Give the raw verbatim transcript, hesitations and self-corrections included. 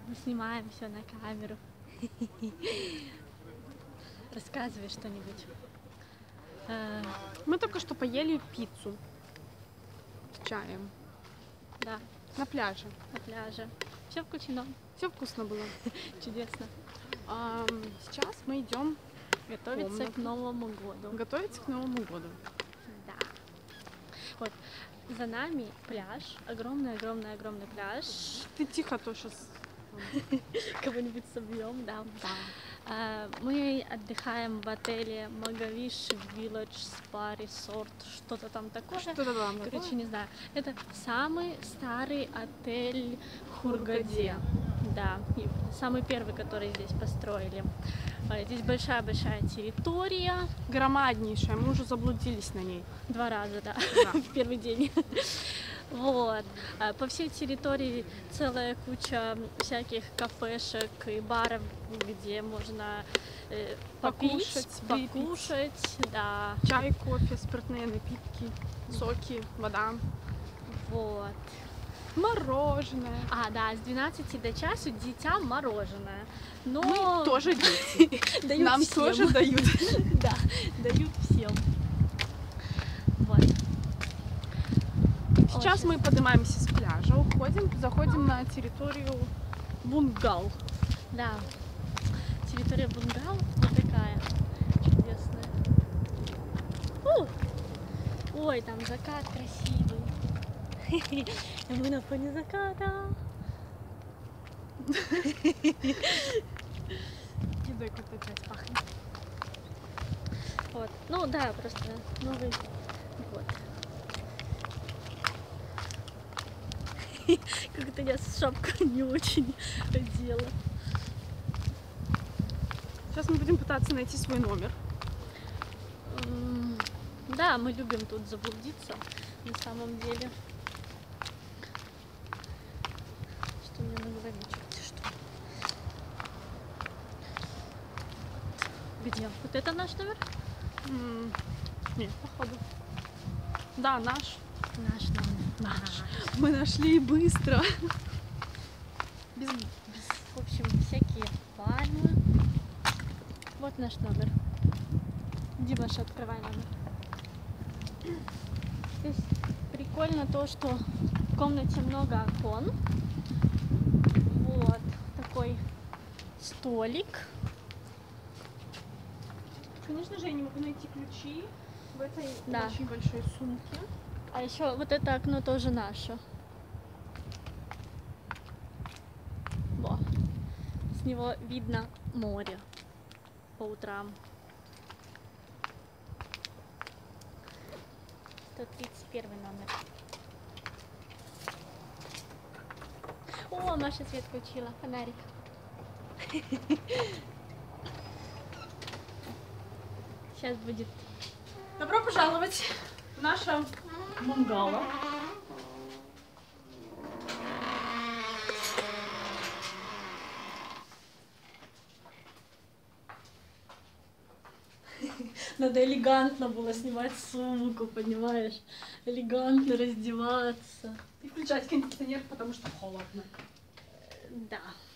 Мы снимаем все на камеру. Рассказывай что-нибудь. Мы только что поели пиццу с чаем. Да. На пляже. На пляже. Все включено. Все вкусно было. Чудесно. А, сейчас мы идем готовиться к Новому году. Готовиться к Новому году. Да. Вот. За нами пляж. Огромный-огромный-огромный пляж. Ты тихо, то сейчас кого-нибудь собьем, да. Да. Мы отдыхаем в отеле Магавиш Village Spa Resort, что-то там такое. Что-то там Короче, такое. не знаю. Это самый старый отель в Хургаде. Да, и самый первый, который здесь построили. Здесь большая-большая территория. Громаднейшая, мы уже заблудились на ней. Два раза, да, да. в первый день. Вот. По всей территории целая куча всяких кафешек и баров, где можно э, попить, покушать, покушать, да. Чай, кофе, спиртные напитки, соки, вода. Вот. Мороженое. А, да, с двенадцати до часу детям мороженое. Но мы тоже дети. Дают Нам всем. тоже дают. Да, дают всем. Вот. Сейчас мы поднимаемся с пляжа, уходим, заходим на территорию бунгал. Да, территория бунгал вот такая чудесная. У! Ой, там закат красивый. И мы на фоне заката. Едой как-то опять пахнет. Вот, ну да, просто Новый год. Как-то я с шапкой не очень одела. Сейчас мы будем пытаться найти свой номер. Да, мы любим тут заблудиться, на самом деле. Что у меня на голове? Что? Где? Вот это наш номер? М-м- нет, походу. Да, наш. Наш номер. Наш. Мы нашли быстро. Без, без, в общем, всякие пальмы. Вот наш номер. Димаша, открывай номер. Здесь прикольно то, что в комнате много окон. Вот такой столик. Конечно же, я не могу найти ключи в этой Да. очень большой сумке. А еще вот это окно тоже наше. Во. С него видно море по утрам. сто тридцать первый номер. О, Маша свет включила, фонарик. Сейчас будет. Добро пожаловать в наше бунгало. Надо элегантно было снимать сумку, понимаешь? Элегантно раздеваться. И включать кондиционер, потому что холодно. Да.